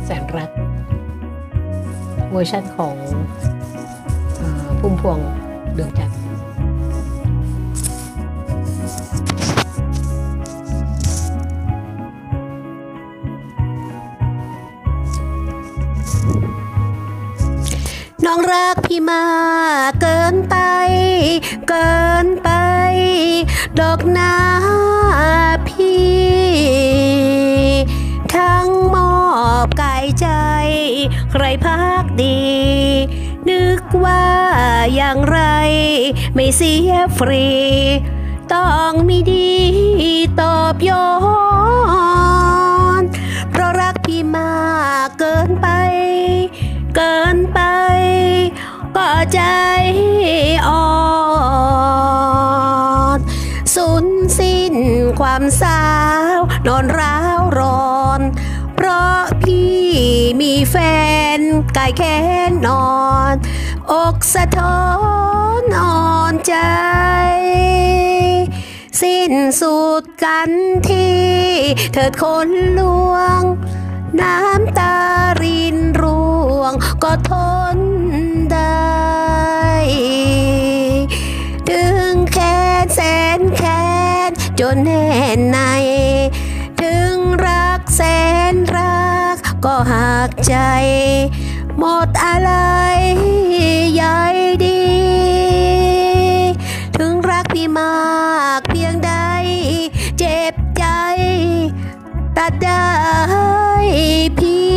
แสนรักเวอร์ชันของพุ่มพวงดวงจันทร์น้องรักพี่มาเกินไปเกินไปดอกนาพี่ทั้งมอบกายใจใครพักดีนึกว่าอย่างไรไม่เสียฟรีต้องมีดีตอบย้อนเพราะรักพี่มาเกินไปเกินไปก็ใจอ่อนสูญสิ้นความสาวนอนร้าวร้อนเพราะพี่มีแฟนกายแค้นนอนอกสะท้อนอ่อนใจสิ้นสุดกันที่เถิดคนลวงน้ำตารินร่วงก็ทนได้ถึงแค้นแสนแค้นจนแน่นในถึงรักแสนรักก็หักใจหมดอะไรใยดีถึงรักพี่มากเพียงใดเจ็บใจตัดได้พี่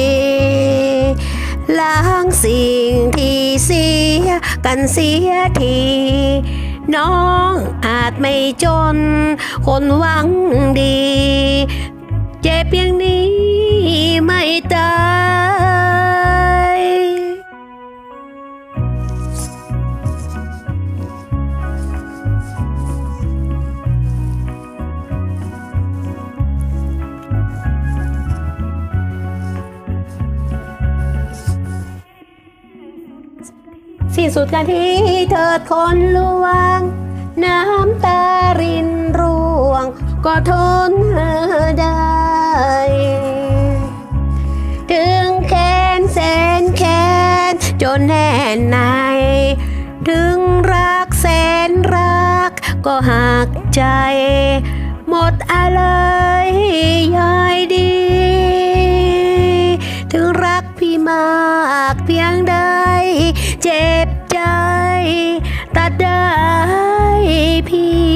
ล้างสิ่งที่เสียกันเสียทีน้องอาจไม่จนคนหวังดีเจ็บเพียงนี้ไม่ตายสิ้นสุดกันที่เถิดคนลวงน้ำตารินร่วงก็ทนได้ถึงแค้นแสนแค้นจนแน่นในถึงรักแสนรักก็หักใจหมดอะไรยายดีถึงรักพี่มากเพียงใดเจ็บใจตัดได้พี่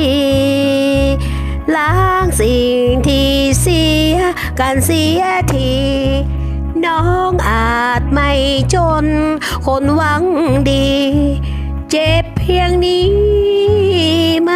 ล้างสิ่งที่เสียกันเสียทีน้องอาจไม่จนคนหวังดีเจ็บเพียงนี้